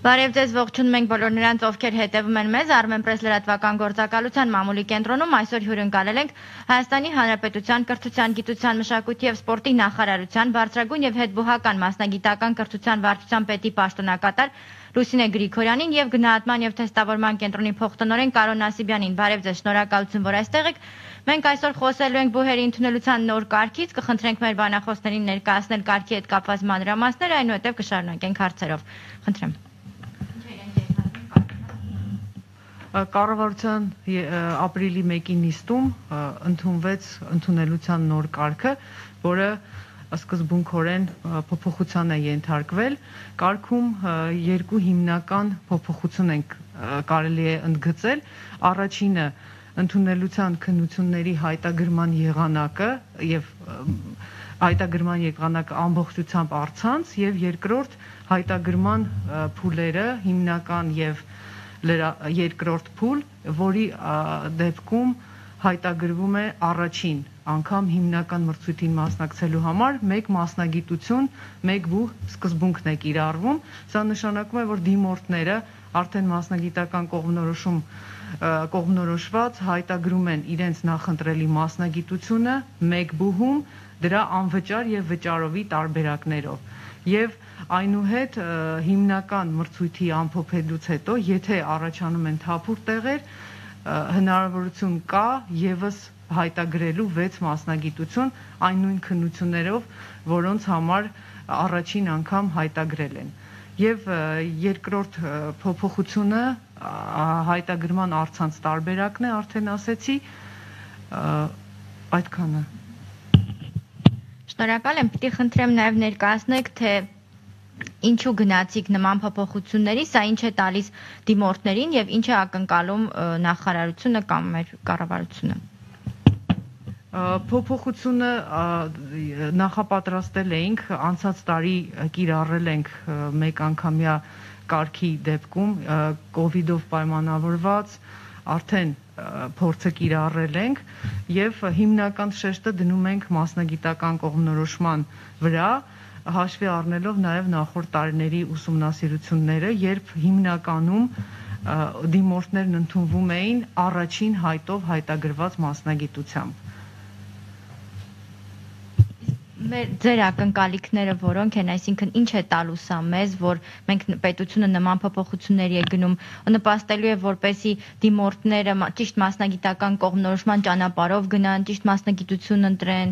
Բարև ձեզ, ողջունում ենք բոլոր նրանց, ովքեր հետևում են մեզ Armenpress լրատվական գործակալության մամուլի կենտրոնում այսօր հյուրընկալել ենք Հայաստանի Հանրապետության կրթության, գիտության, մշակույթի եւ սպորտի նախարարության բարձրագույն եւ հետբուհական մասնագիտական կրթության վարչության պետի պաշտոնակատար Լուսինե Գրիգորյանին եւ գնահատման եւ թեստավորման կենտրոնի փոխտնօրեն Կարոն Նասիբյանին։ Բարև ձեզ, շնորհակալություն, որ այստեղ եք։ Մենք այսօր խոսելու ենք բուհերի ընդունելության նոր կարգից, կխնդրենք մեր բանախոսներին ներկայացնել կարգի հետ կապված մանրամասներ, այնուհետև կշարունակենք հարցերով։ Խնդրեմ։ Կառավարության ապրիլի 1-ի նիստում ընդունվեց ընդունելության նոր կարգը, որը սկզբունքորեն փոփոխության է ենթարկվել։ Կարգում երկու հիմնական փոփոխություն ենք կարելի է ընդգծել։ Առաջինը ընդունելության քննությունների հայտագրման եղանակը եւ հայտագրման եղանակը ամբողջությամբ առցանց եւ երկրորդ հայտագրման փուլերը հիմնական եւ երկրորդ փուլ, որի դեպքում հայտագրվում է առաջին անգամ հիմնական մրցույթին մասնակցելու համար մեկ մասնագիտություն, մեկ բուհ սկզբունքն է կիրառվում։ Սա նշանակում է, որ դիմորդները արդեն մասնագիտական կողմնորոշված հայտագրում են իրենց նախընտրելի մասնագիտությունը մեկ բուհում դրա անվճար եւ վճարովի տարբերակներով։ Եվ այնուհետ հիմնական մրցույթի ամփոփելուց հետո, եթե առաջանում են թափուր տեղեր, հնարավորություն կա եւս հայտագրելու 6 մասնագիտություն այն նույն քննություններով, որոնց համար առաջին անգամ հայտագրել են։ Եվ երկրորդ փոփոխությունը հայտագրման առցանց տարբերակն է, արդեն ասեցի, այդքանը։ Շնորհակալ եմ, պիտի խնդրեմ նաև ներկայացնեք, թե ինչու գնացիք նման փոփոխությունների, սա ինչ է տալիս դիմորդներին եւ ինչ է ակնկալում նախարարությունը կամ մեր կառավարությունը։ Փոփոխությունը նախապատրաստել էինք, անցած տարի կիրառել ենք մեկ անգամյա կարգի դեպքում, կովիդով պայմանավորված արդեն փորձը կիրառել ենք եւ հիմնական շեշտը դնում ենք մասնագիտական կողմնորոշման վրա, հաշվի առնելով նաև նախորդ տարիների ուսումնասիրությունները, երբ հիմնականում դիմորդներն ընդունվում էին առաջին հայտով հայտագրված մասնագիտությամբ։ Ձեր ակնկալիքները որոնք են, այսինքն ինչ է տալու սա մեզ, որ մենք պետությունը նման փոփոխությունների է գնում, նպաստելու է, որպեսզի դիմորդները ճիշտ մասնագիտական կողմնորոշման ճանապարհով գնան, ճիշտ մասնագիտություն ընտրեն։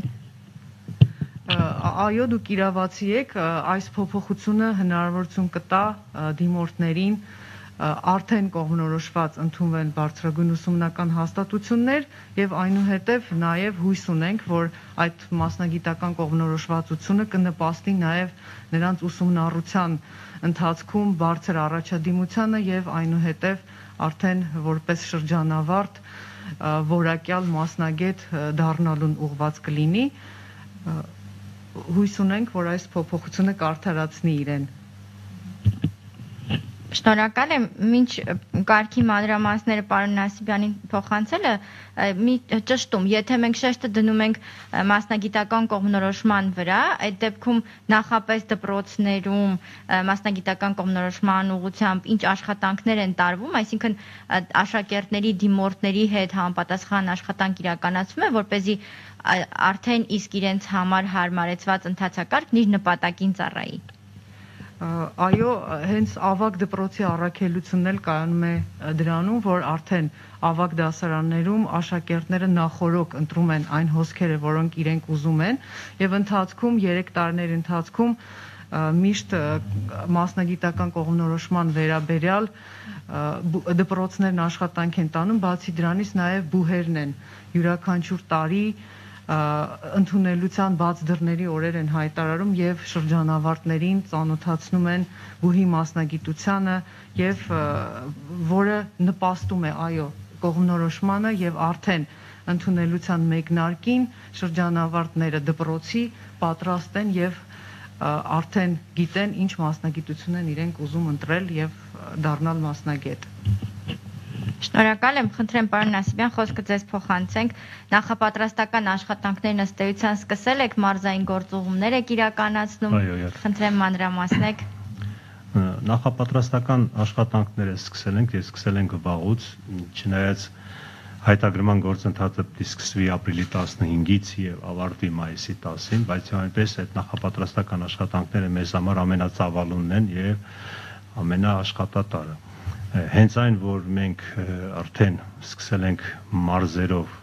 Այո, դուք իրավացի եք, այս փոփոխությունը հնարավորություն կտա դիմորդներին արդեն կողմնորոշված ընդունվեն բարձրագույն ուսումնական հաստատություններ եւ այնուհետեւ նաեւ հույս ունենք, որ այդ մասնագիտական կողմնորոշվածությունը կնպաստի նաեւ նրանց ուսումնառության ընթացքում բարձր առաջադիմությանը եւ այնուհետեւ արդեն որպես շրջանավարտ որակյալ մասնագետ դառնալուն ուղղված կլինի։ Հույս ունենք, որ այս փոփոխությունը կարդարացնի իրեն։ Շնորհակալ եմ, մինչ կարգի մանրամասները պարոն Նասիբյանին փոխանցելը, մի ճշտում, եթե մենք շեշտը դնում ենք մասնագիտական կողմնորոշման վրա, այդ դեպքում նախապես դպրոցներում մասնագիտական կողմնորոշման ուղղությամբ ինչ աշխատանքներ են տարվում, այսինքն աշակերտների, դիմորդների հետ համապատասխան աշխատանք իրականացվում է, որպեսզի արդեն իսկ իրենց համար հարմարեցված ընթացակարգն իր նպատակին ծառայի։ Այո, հենց ավագ դպրոցի առաքելությունն էլ կայանում է դրանում, որ արդեն ավագ դասարաններում աշակերտները նախօրոք ընտրում են այն հոսքերը, որոնք իրենք ուզում են, եւ ընթացքում 3 տարիների ընթացքում միշտ մասնագիտական կողմնորոշման վերաբերյալ դպրոցներն աշխատանք են տանում, բացի դրանից նաեւ բուհերն են յուրաքանչյուր տարի ընդունելության բաց դռների օրեր են հայտարարում եւ շրջանավարտներին ծանոթացնում են բուհի մասնագիտությանը եւ որը նպաստում է այո կողմնորոշմանը եւ արդեն ընդունելության մեկնարկին շրջանավարտները դպրոցի պատրաստ են եւ արդեն գիտեն ինչ մասնագիտություն են իրենք ուզում ընտրել եւ դառնալ մասնագետ։ Շնորհակալ եմ, խնդրեմ պարոն Նասիբյան, խոսքը ձեզ փոխանցենք։ Նախապատրաստական աշխատանքներն ըստ էության սկսել եք, մարզային գործուղումներ եք իրականացնում։ Խնդրեմ մանրամասնեք։ Նախապատրաստական աշխատանքները սկսել ենք, եւ սկսել ենք վաղուց, չնայած հայտագրման գործընթացը պետք է սկսվի ապրիլի 15-ից եւ ավարտվի մայիսի 10-ին, բայց այնպես այդ նախապատրաստական աշխատանքները մեզ համար ամենածավալունն են եւ ամենաաշխատատարը։ Հենց այն, որ մենք արդեն սկսել ենք մարզերով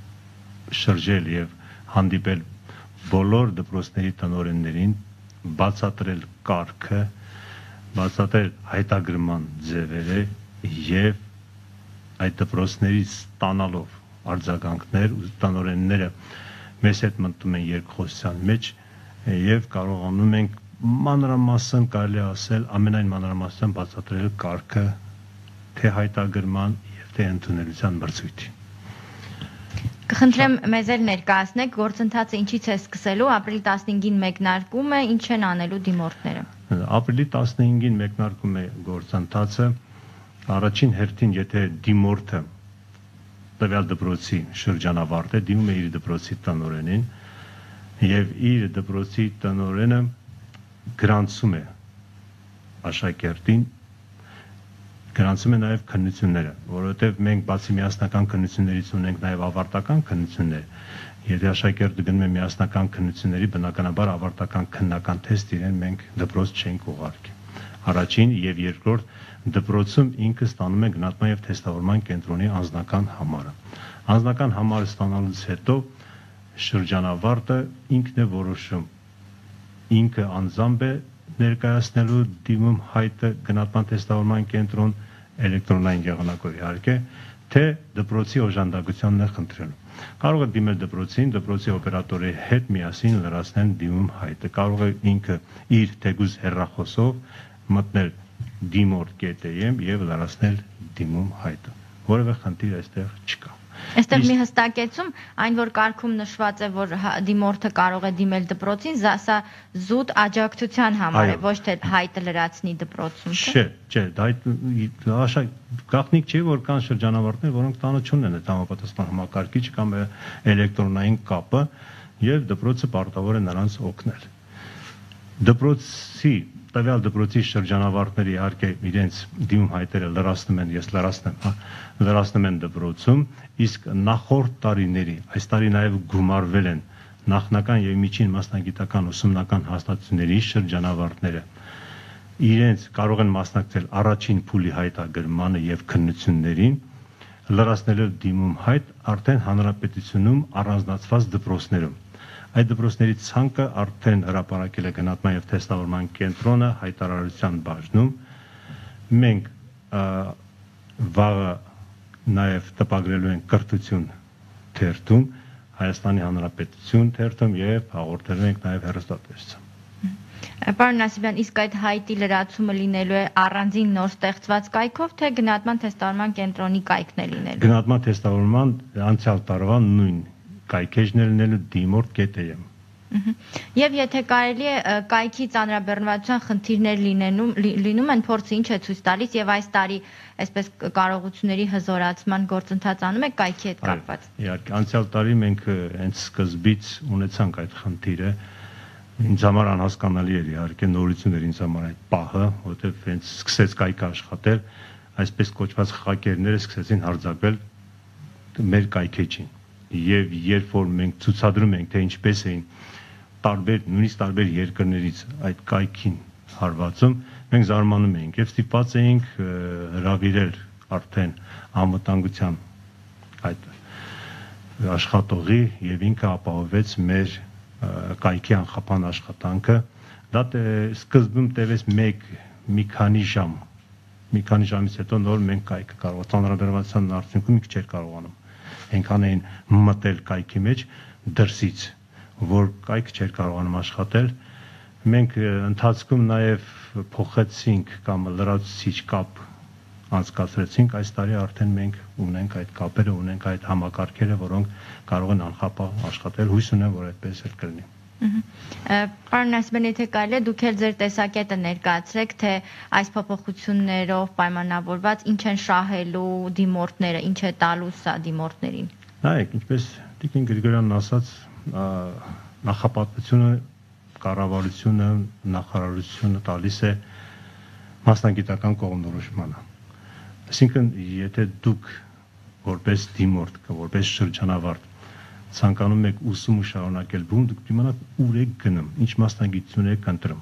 շրջել եւ հանդիպել բոլոր դպրոցների տնօրեններին, բացատրել կարգը, բացատրել հայտագրման ձևերը եւ այդ դպրոցներից ստանալով արձագանքներ ու տնօրենները մեզ հետ մտնում են երկխոսության մեջ եւ կարողանում ենք մանրամասն կարելի ասել ամենայն մանրամասն բացատրել կարգը թե հայտագրման եւ թե ընդունելության մրցույթի։ Կխնդրեմ մեզ էլ ներկայացնեք գործընթացը ինչից է սկսելու, ապրիլի 15-ին մեկնարկում է, ինչ են անելու դիմորդները։ Ապրիլի 15-ին մեկնարկում է գործընթացը, առաջին հերթին եթե դիմորդը տվյալ դպրոցի շրջանավարտ է, դիմում է իր դպրոցի տնօրենին եւ իր դպրոցի տնօրենը գրանցում է աշակերտին, գրանցում է նաև քննությունները, որովհետև մենք բացի միասնական քննություններից ունենք նաև ավարտական քննություններ։ Եթե աշակերտը գնում է միասնական քննությունների, բնականաբար ավարտական քննական թեստ իրեն մենք դպրոց չենք ուղարկի։ Առաջին եւ երկրորդ դպրոցում ինքը ստանում է գնահատման եւ թեստավորման կենտրոնի անձնական համարը։ Անձնական համարը ստանալուց հետո շրջանավարտը ինքն է որոշում, ինքը անձամբ է ներկայացնելու դիմում հայտը գնահատման թեստավորման կենտրոն էլեկտրոնային եղանակով իհարկե, թե դպրոցի օժանդակությունն է խնդրելու։ Կարող է դիմել դպրոցին, դպրոցի օպերատորի հետ միասին լրացնել դիմում հայտը։ Կարող է ինքը իր թեկուզ հեռախոսով մտնել dimort.am եւ լրացնել դիմում հայտը։ Որևէ խնդիր այստեղ չկա։ Այստեղ մի հստակեցում, այն որ կարգում նշված է, որ դիմորդը կարող է դիմել դպրոցին, սա զուտ աջակցության համար է, ոչ թե հայտը լրացնի դպրոցում։ Չէ, դա գաղտնիք չի, որ կան շրջանավարտներ, որոնք տանը չունեն այդ համապատասխան համակարգիչ կամ էլեկտրոնային կապը եւ դպրոցը պարտավոր է նրանց օգնել։ Դպրոցի տվյալ դպրոցի շրջանավարտները իհարկե իրենց դիմում հայտերը լրացնում են, ես լրացնում են դպրոցում, իսկ նախորդ տարիների, այս տարի նաև գումարվել են նախնական եւ միջին մասնագիտական ուսումնական հաստատությունների շրջանավարտները։ Իրենց կարող են մասնակցել առաջին փուլի հայտագրմանը եւ քննություններին, լրացնելով դիմում հայտ արդեն հանրապետությունում առանձնացված դպրոցներում։ Այդ դպրոցների ցանկը արդեն հրապարակել է գնահատման եւ թեստավորման կենտրոնը հայտարարության բաժնում։ Մենք վաղը նաեւ տպագրելու ենք կրթություն թերթում, Հայաստանի Հանրապետություն թերթում եւ հաղորդելու ենք նաեւ հեռուստատեսությամբ։ Պարոն Նասիբյան, իսկ այդ հայտի լրացումը լինելու է առանձին նոր ստեղծված կայքով, թե գնահատման թեստավորման կենտրոնի կայքն է լինելու։ Գնահատման թեստավորման անցյալ տարվա նույն կայքեջն է լինելու dimort.am։ Եվ եթե կարելի է կայքի ծանրաբեռնվածության խնդիրներ լինում են, փորձը ինչ է ցույց տալիս եւ այս տարի այսպես կարողությունների հզորացման գործընթաց անում եք կայքի հետ կապված։ Իհարկե, անցյալ տարի մենք հենց սկզբից ունեցանք այդ խնդիրը։ Ինձ համար անհասկանալի էր իհարկե նորություն էր ինձ համար այդ պահը, որովհետեւ հենց սկսեց կայքը աշխատել, այսպես կոչված խակերները սկսեցին հարձակվել մեր կայքեջին։ Եվ երբ որ մենք ցուցադրում ենք, թե ինչպես էին նույնիսկ տարբեր երկրներից այդ կայքին հարվածում, մենք զարմանում էինք եւ ստիպված էինք հրավիրել արդեն անվտանգության այդ աշխատողի եւ ինքը ապահովեց մեր կայքի անխափան աշխատանքը։ Դա սկզբում տևեց մի քանի ժամից հետո նոր մենք կայքը կարող ծանրաբեռնվածության արդյունքում մի քիչ էր կարողանում այնքան էին մտել կայքի մեջ դրսից, որ կայքը չէր կարողանում աշխատել։ Մենք ընթացքում նաև փոխեցինք կամ լրացուցիչ կապ անցկացրեցինք, այս տարի արդեն մենք ունենք այդ կապերը, ունենք այդ համակարգերը, որոնք կարող են անխափան աշխատել, հույս ունեմ, որ այդպես էլ կլինի։ Պարոն Նասիբյան, եթե կարելի է դուք էլ ձեր տեսակետը ներկայացրեք, թե այս փոփոխություններով պայմանավորված ինչ են շահելու դիմորդները, ինչ է տալու սա դիմորդներին։ Նայեք, ինչպես Տիկին Գրիգորյանն ասաց, նախապատվությունը, կառավարությունը, նախարարությունը տալիս է մասնագիտական կողմնորոշմանը։ Այսինքն, եթե դուք որպես դիմորդ կամ որպես շրջանավարտ ցանկանում եք ուսումը շարունակել բում, դուք դիմանաք ուր եք գնում, ինչ մասնագիտություն եք ընտրում։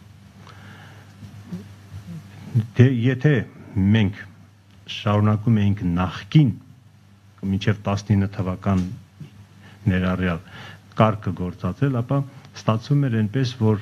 Եթե մենք շարունակում էինք նախկին մինչև 19 թվական ներառյալ կարգը գործածել, ապա ստացվում էր այնպես, որ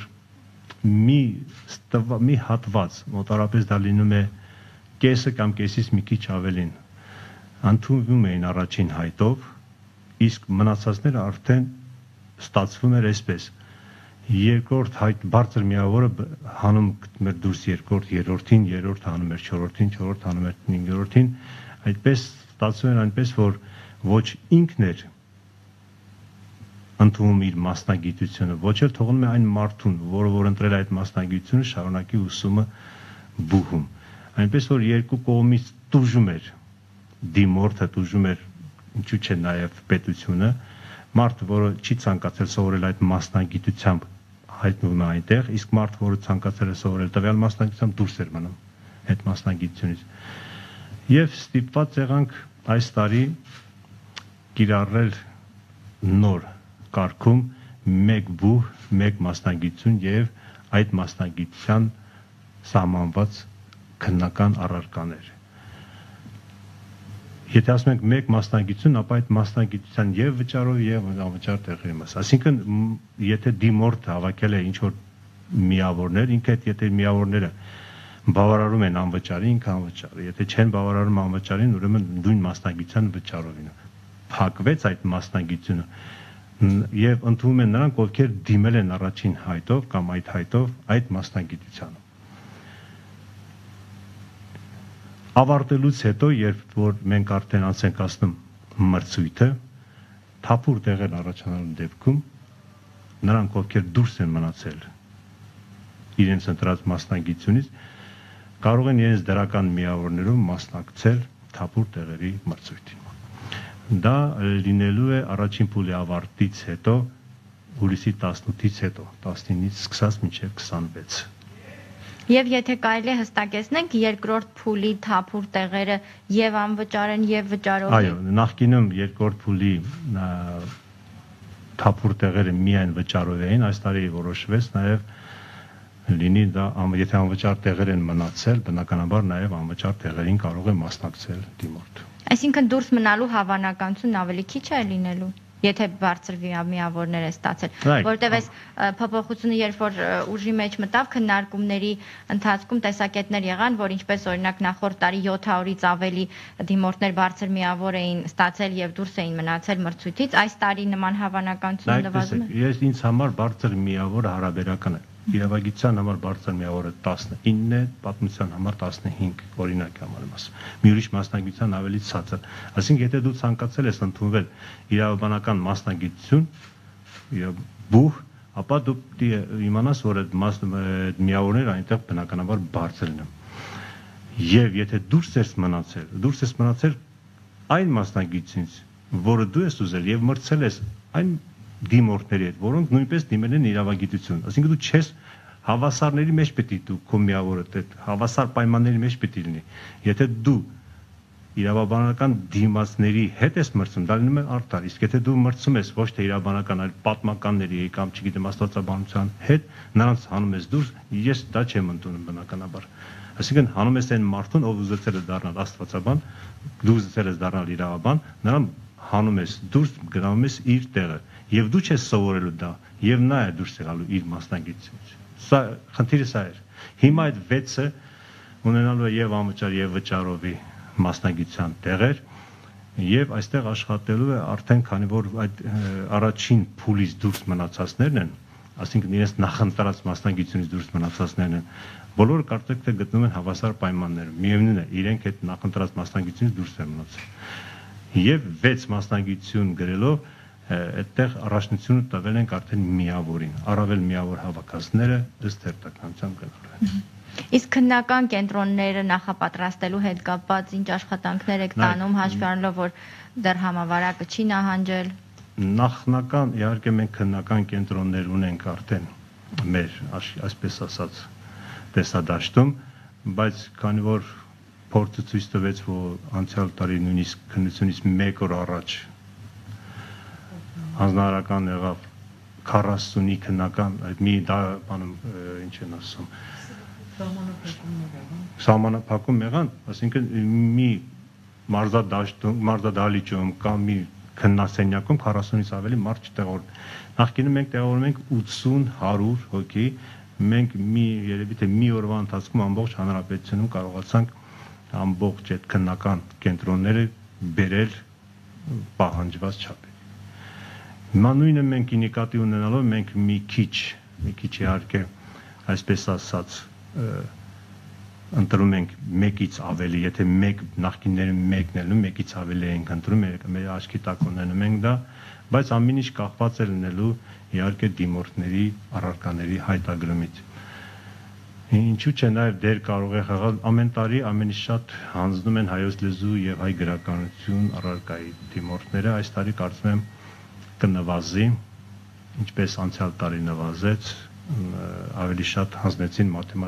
մի հատված, մոտավորապես դա լինում է կեսը կամ կեսից մի քիչ ավելին, ընդունվում էին առաջին հայտով, իսկ մնացածները արդեն ստացվում էր այսպես. երկրորդ հայտ բարձր միավորը հանում գտնում էր դուրս երկրորդ, երրորդին, երրորդ հանում էր չորրորդին, չորրորդ հանում էր հինգերորդին, այդպես ստացվում էր այնպես, որ ոչ ինքն էր ընդունում իր մասնագիտությունը, ոչ էլ թողնում է այն մարդուն, որ ընտրել այդ մասնագիտությունը շարունակի ուսումը բուհում։ Այնպես որ երկու կողմից տուժում էր դիմորդը, տուժում էր ինչու՞ չէ նաև պետությունը, մարդը, որը չի ցանկացել սովորել այդ մասնագիտությամբ, հայտնվում է այնտեղ, իսկ մարդը, որը ցանկացել է սովորել տվյալ մասնագիտությամբ, դուրս էր մնում այդ մասնագիտությունից։ Եվ ստիպված եղանք այս տարի կիրառել նոր կարգում մեկ բուհ, մեկ մասնագիտություն եւ այդ մասնագիտության սահմանված քննական առարկաներ։ Եթե ասում ենք մեկ մասնագիտություն, ապա այդ մասնագիտության եւ վճարով եւ անվճար տեղերի մաս։ Այսինքն, եթե դիմորդ հավաքել է ինչ որ միավորներ, ինքը այդ եթե միավորները բավարարում են անվճարի, ինքը անվճար։ Եթե չեն բավարարում անվճարին, ուրեմն նույն մասնագիտության վճարովին։ Փակվեց այդ մասնագիտությունը եւ ընդունում են նրանք, ովքեր դիմել են առաջին հայտով կամ այդ հայտով այդ մասնագիտությանը։ Ավարտելուց հետո, երբ որ մենք արդեն անց ենք ասնում մրցույթը, թափուր տեղեր առաջանալու դեպքում նրանք, ովքեր դուրս են մնացել իրենց ընտրած մասնագիտությունից, կարող են իրենց դրական միավորներով մասնակցել թափուր տեղերի մրցույթին։ Դա լինելու է առաջին փուլի ավարտից հետո, հուլիսի 18-ից հետո, 19-ից սկսած մինչև 26։ Եվ եթե կարելի է հստակեցնենք երկրորդ փուլի թափուր տեղերը եւ անվճար են եւ վճարով։ Այո, նախկինում երկրորդ փուլի թափուր տեղերը միայն վճարով էին, այս տարի որոշվեց նաեւ լինի դա, եթե անվճար տեղեր են մնացել, բնականաբար նաեւ անվճար տեղերին կարող է մասնակցել դիմորդը։ Այսինքն դուրս մնալու հավանականությունն ավելի քիչ է լինելու, եթե բարձր միավորներ է ստացել, որտեղ այս փոփոխությունը երբ որ ուժի մեջ մտավ, քննարկումների ընթացքում տեսակետներ եղան, որ ինչպես օրինակ նախորդ տարի 700-ից ավելի դիմորդներ բարձր միավոր էին ստացել եւ դուրս էին մնացել մրցույթից, այս տարի նման հավանականությունը նվազում է։ Ես ինձ համար բարձր միավորը հարաբերական է։ Իրավագիտության համար բարձր միավորը 19 է, պատմության համար 15, օրինակ համար եմ ասում։ Մի ուրիշ մասնագիտության ավելի ցածր։ Այսինքն, եթե դու ցանկացել ես ընդունվել իրավաբանական մասնագիտություն, բուհ, ապա դու իմանաս, որ այդ միավորները այնտեղ բնականաբար բարձր են։ Եվ եթե դուրս ես մնացել այն մասնագիտությունից, որը դու ես ուզել եւ մրցել ես այն դիմորդների հետ, որոնք նույնպես դիմել են իրավագիտություն։ Այսինքն դու չես հավասարների մեջ պետք է դու քո միավորը հավասար պայմանների մեջ պետք է լինի։ Եթե դու իրավաբանական դիմացների հետ ես մրցում, դա լինում է արդար։ Իսկ եթե դու մրցում ես ոչ թե իրավաբանական, այլ պատմականների կամ չգիտեմ աստվածաբանության հետ, նրանց հանում ես դուրս, ես դա չեմ ընդունում բնականաբար։ Այսինքն հանում ես այն մարդուն, ով ուզեցել է դառնալ աստվածաբան, դու ուզեցել ես դառնալ իրավաբան, նրան հանում ես դուրս, գրավում ես իր տեղը։ Եվ դու չես սովորելու դա, եւ նա է դուրս եկալու իր մասնագիտությունից։ Սա խնդիրը սա էր։ Հիմա այդ 6-ը ունենալու է եւ անվճար եւ վճարովի մասնագիտության տեղեր, եւ այստեղ աշխատելու է արդեն, քանի որ այդ առաջին փուլից դուրս մնացածներն են, այսինքն իրենց նախընտրած մասնագիտությունից դուրս մնացածներն են, բոլորը կարծեք թե գտնվում են հավասար պայմաններում։ Միևնույն է, իրենք այդ նախընտրած մասնագիտությունից դուրս են մնացել։ Եվ 6 մասնագիտություն գրելով այդտեղ առաջնությունը տվել ենք արդեն միավորին, առավել միավոր հավաքածները ըստ հերթականության գնալու։ Իսկ քննական կենտրոնները նախապատրաստելու հետ կապված ինչ աշխատանքներ եք տանում, հաշվի առնելով, որ դեռ համավարակը չի նահանջել։ Նախնական, իհարկե մենք քննական կենտրոններ ունենք արդեն մեր, այսպես ասած, տեսադաշտում, բայց քանի որ փորձը ցույց տվեց, որ անցյալ տարի նույնիսկ քննությունից 1 օր առաջ հանձնարարական եղավ 40-ի քննական, այդ մի դա բանում ինչ են ասում, սահմանափակում եղան, այսինքն մի մարզադահլիճում կամ մի քննասենյակում 40-ից ավելի մարդ չտեղորեն։ Նախկինում մենք տեղավորում ենք 80-100 հոգի, մենք երևի թե մի օրվա ընթացքում ամբողջ հանրապետությունում կարողացանք ամբողջ այդ քննական կենտրոնները բերել պահանջված չափի։ Հիմա նույնը մենք նկատի ունենալով մենք մի քիչ իհարկե այսպես ասած ընտրում ենք մեկից ավելի, եթե նախկինները մեկն էլ ու մեկից ավելի ենք ընտրում, մեր աչքի տակ ունենում ենք դա, բայց ամեն ինչ կախված է լինելու իհարկե դիմորդների առարկաների հայտագրումից։ Ինչու՞ չէ նաև դեր կարող է խաղալ ամեն տարի ամենից շատ հանձնում են հայոց լեզու եւ հայ գրականություն առարկայի դիմորդները, այս տարի կարծում եմ կնվազի, ինչպես անցյալ տարի նվազեց, ավելի շատ հանձնեցին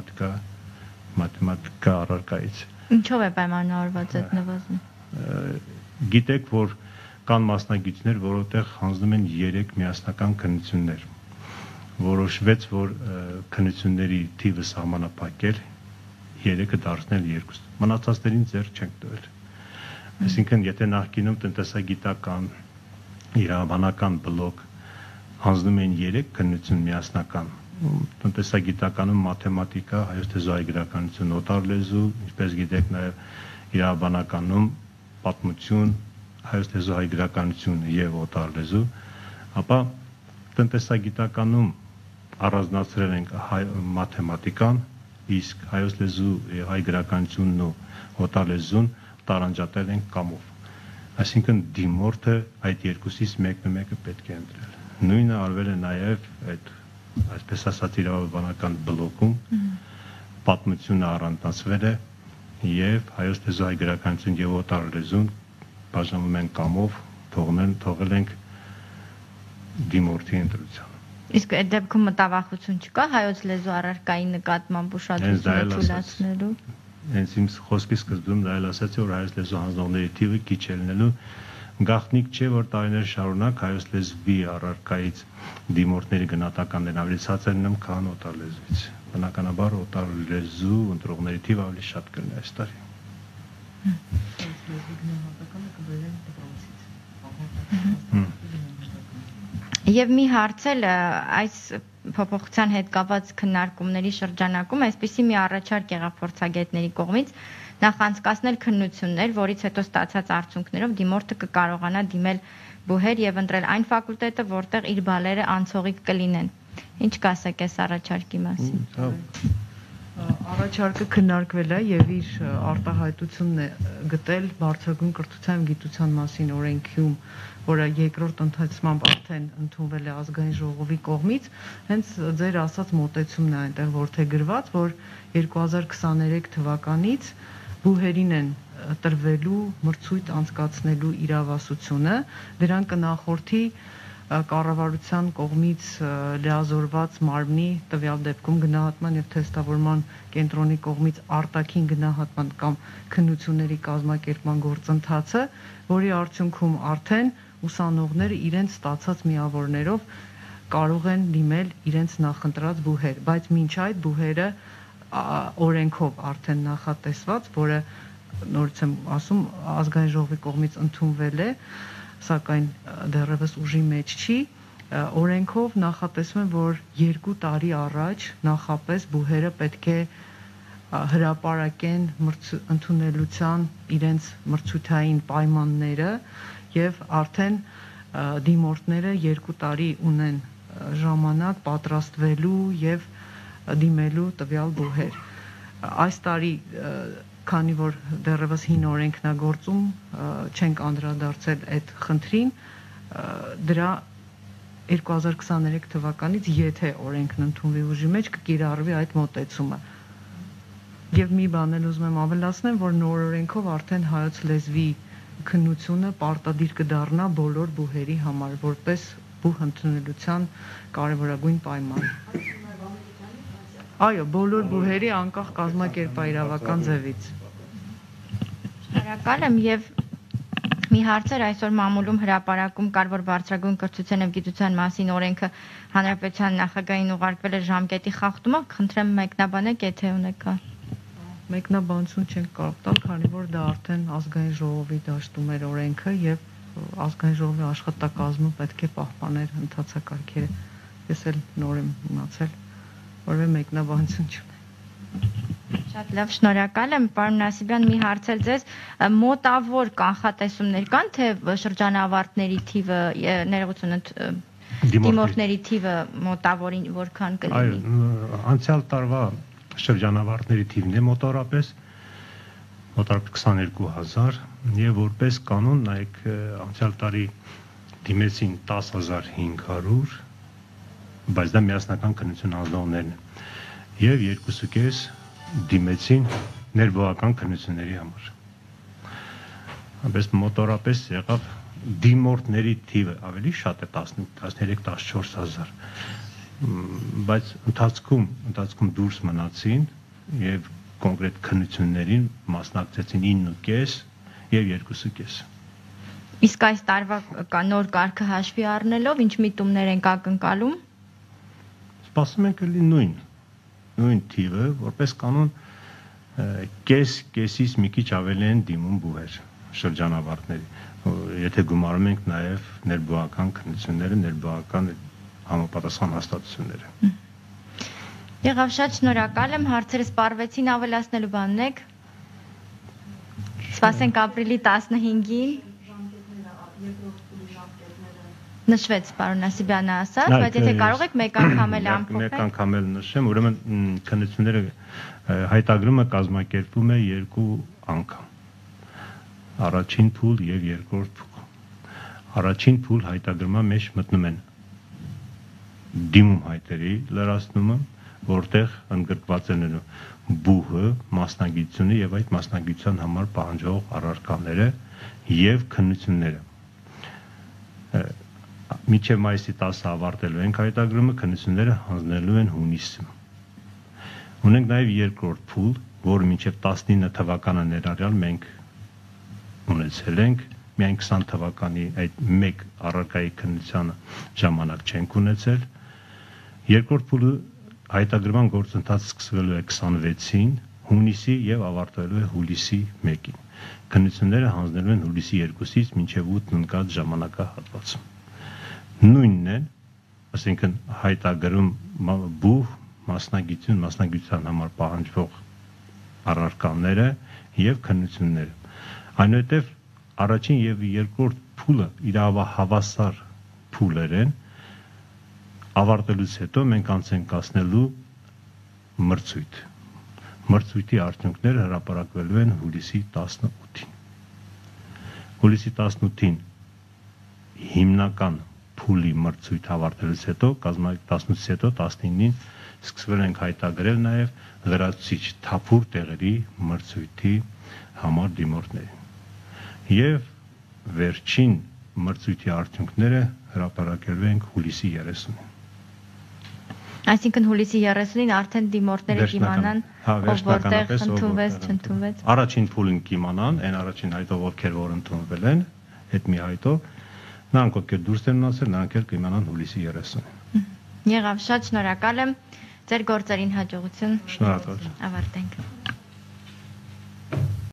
մաթեմատիկա առարկայից։ Ինչով է պայմանավորված այդ նվազումը։ Գիտեք, որ կան մասնագետներ, որովհետև հանձնում են 3 միասնական քննություններ։ Որոշվեց, որ քննությունների թիվը սահմանափակել 3-ը դարձնել 2։ Մնացածներին ձեռք չենք տվել։ Այսինքն, եթե նախկինում տնտեսագիտական, իրավաբանական բլոկ հանձնում են 3 քննություն միասնական, տնտեսագիտականում մաթեմատիկա, հայոց լեզու հայ գրականություն, օտար լեզու, ինչպես գիտեք նաև իրավաբանականում պատմություն, հայոց լեզու հայ գրականություն եւ օտար լեզու, ապա տնտեսագիտականում առանձնացրել ենք մաթեմատիկան, իսկ հայոց լեզու եւ հայ գրականությունն ու օտար լեզուն տարանջատել ենք կամով։ Այսինքն դիմորդը այդ երկուսից մեկը պետք է ընտրել։ Նույնը արվել է նաեւ այդ այսպես ասած իրավաբանական բլոկում, պատմությունը առանձնացվել է եւ հայոց լեզու հայ գրականություն եւ օտար լեզուն բաժանվում են կամով, թողել ենք դիմորդի ընտրության։ Իսկ այդ դեպքում մտավախություն չկա հայոց լեզու առարկայի նկատմամբ ուշադրությունը թույլատնելու։ Հենց իմ խոսքի սկզբում դա էլ ասացի, որ հայոց լեզու հանձնողների թիվը քիչ է լինելու, գաղտնիք չէ, որ տարիներ շարունակ հայոց լեզվի առարկայից դիմորդների գնահատականներն ավելի ցածր լինում, քան օտար լեզվից։ Բնականաբար օտար լեզու ընտրողների թիվը ավելի շատ կլինի այս տարի։ Եվ մի հարց էլ այս փոփոխության հետ կապված քննարկումների շրջանակում այսպիսի մի առաջարկ եղավ փորձագետների կողմից նախանցկացնել քննություններ, որից հետո ստացած արդյունքներով դիմորդը կկարողանա դիմել բուհեր եւ ընտրել այն ֆակուլտետը, որտեղ իր բալերը անցողիկ կլինեն։ Ինչ կասեք այս առաջարկի մասին։ Առաջարկը քննարկվել է եւ իր արտահայտությունն է գտել բարձրագույն կրթության գիտության մասին օրենքում, որը երկրորդ ընթացմամբ արդեն ընդունվել է ազգային ժողովի կողմից, հենց ձեր ասած մոտեցումն է այնտեղ որդեգրված, որ 2023 թվականից բուհերին են տրվելու մրցույթ անցկացնելու իրավասությունը, դրան կնախորդի կառավարության կողմից լիազորված մարմնի տվյալ դեպքում գնահատման եւ թեստավորման կենտրոնի կողմից արտաքին գնահատման կամ քննությունների կազմակերպման գործընթացը, որի արդյունքում արդեն ուսանողները իրենց ստացած միավորներով կարող են դիմել իրենց նախընտրած բուհեր, բայց մինչ այդ բուհերը օրենքով արդեն նախատեսված, որը նորից եմ ասում, ազգային ժողովի կողմից ընդունվել է, սակայն դեռևս ուժի մեջ չի, օրենքով նախատեսվում է, որ 2 տարի առաջ նախապես բուհերը պետք է հրապարակեն ընդունելության իրենց մրցութային պայմանները եւ արդեն դիմորդները 2 տարի ունեն ժամանակ պատրաստվելու եւ դիմելու տվյալ բուհեր։ Այս տարի քանի որ դեռևս հին օրենքն է գործում, չենք անդրադարձել այդ խնդրին, դրա 2023 թվականից եթե օրենքն ընդունվի ուժի մեջ կկիրառվի այդ մոտեցումը։ Եվ մի բան էլ ուզում եմ ավելացնել, որ նոր օրենքով արդեն հայոց լեզվի քննությունը պարտադիր կդառնա բոլոր բուհերի համար, որպես բուհ ընդունելության կարևորագույն պայման։ Այո, բոլոր բուհերի անկախ կազմակերպայրավական ձևից։ Շնորհակալ եմ եւ մի հարց էր այսօր մամուլում հրապարակում կար, որ բարձրագույն կրթության եւ գիտության մասին օրենքը հանրապետության նախագահին ուղարկվել է ժամկետի խախտումով, խնդրեմ մեկնաբանեք, եթե ունեք։ Մեկնաբանություն չենք կարող տալ, քանի որ դա արդեն ազգային ժողովի դաշտում էր օրենքը եւ ազգային ժողովի աշխատակազմը պետք է պահպաներ ընթացակարգերը։ Ես էլ նոր եմ իմացել, որովհետեւ մեկնաբանություն չունեմ։ Շատ լավ, շնորհակալ եմ, պարոն Նասիբյան, մի հարց էլ ձեզ, մոտավոր կանխատեսումներ կան, թե շրջանավարտների թիվը, ներողություն, դիմորդների թիվը մոտավորին որքան կլինի։ Այո, անցյալ տարվա շրջանավարտների թիվն է մոտավորապես 22000 եւ որպես կանոն նայեք անցյալ տարի դիմեցին 10500, բայց դա միասնական քննություն անձնողներն են եւ 2.5 դիմեցին ներբողական քննությունների համար։ Այնպես մոտորապես եղավ դիմորդների թիվը ավելի շատ է 13-14000, բայց ընթացքում դուրս մնացին եւ կոնկրետ քննություններին մասնակցեցին 9.5 եւ 2.5։ Իսկ այս տարվա նոր կարգը հաշվի առնելով ինչ միտումներ են ակնկալում։ Սպասում ենք նույն թիվը, որպես կանոն կեսից մի քիչ ավելի են դիմում բուհեր շրջանավարտների։ Եթե գումարում ենք նաև ներբողական քննությունները, ներբողական համապատասխան հաստատությունները։ Եղավ, շատ շնորհակալ եմ, հարցերս պարվեցին, ավելացնելու բանն եք։ Սպասենք ապրիլի 15-ին։ Նշվեց, պարոն Նասիբյանը ասաց, բայց եթե կարող եք մեկ անգամ էլ ամփոփել։ Մեկ անգամ էլ նշեմ, ուրեմն քննությունները հայտագրումը կազմակերպվում է 2 անգամ։ Առաջին փուլ եւ երկրորդ փուլ։ Առաջին փուլ հայտագրման մեջ մտնում են դիմում հայտերի լրացումը, որտեղ ընդգրկված են բուհը, մասնագիտությունը եւ այդ մասնագիտության համար պահանջող առարկաները եւ քննությունները։ Մինչև մայիսի 10-ը ավարտելու ենք հայտագրումը, քննությունները հանձնելու են հունիսին։ Ունենք նաև երկրորդ փուլ, որը մինչև 19 թվականը ներառյալ մենք ունեցել ենք, միայն 20 թվականի այդ մեկ առարկայի քննությանը ժամանակ չենք ունեցել։ Երկրորդ փուլը հայտագրման գործընթացը սկսվելու է 26-ին, հունիսի եւ ավարտվելու է հուլիսի 1-ին։ Քննությունները հանձնելու են հուլիսի 2-ից մինչև 8 ընկած ժամանակահատվածում։ Նույնն է, ասենքն հայտագրում բուհ, մասնագիտության համար պահանջվող առարկաները եւ քննությունները։ Այնուհետեւ առաջին եւ երկրորդ փուլը իրավահավասար փուլեր են, ավարտելուց հետո մենք անցենք կասնելու մրցույթ։ Մրցույթի արդյունքները հրապարակվելու են հուլիսի 18-ին։ Հուլիսի 18-ին հիմնական փուլի մրցույթ ավարտելուց հետո, 18-ից հետո 19-ին սկսվել ենք հայտագրել նաև լրացուցիչ թափուր տեղերի մրցույթի համար դիմորդներին։ Եվ վերջին մրցույթի արդյունքները հրապարակելու ենք հուլիսի 30-ին։ Այսինքն հուլիսի 30-ին արդեն դիմորդները կիմանան, ով որտեղ ընդունվեց, չընդունվեց։ Առաջին փուլին կիմանան, այն առաջին հայտով ովքեր որ ընդունվել են, այդ մի հայտով նրանք ովքեր դուրս են մնացել, նրանք էլ կիմանան հուլիսի 30-ին։ Եղավ, շատ շնորհակալ եմ, ձեր գործերին հաջողություն։ Շնորհակալ։ Ավարտենք։